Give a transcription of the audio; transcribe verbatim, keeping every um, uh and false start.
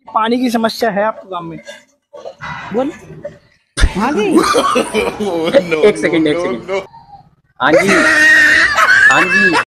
पानी की समस्या है आपको गांव में? बोल। हाँ जी। एक सेकंड एक सेकंड हाँ जी हाँ जी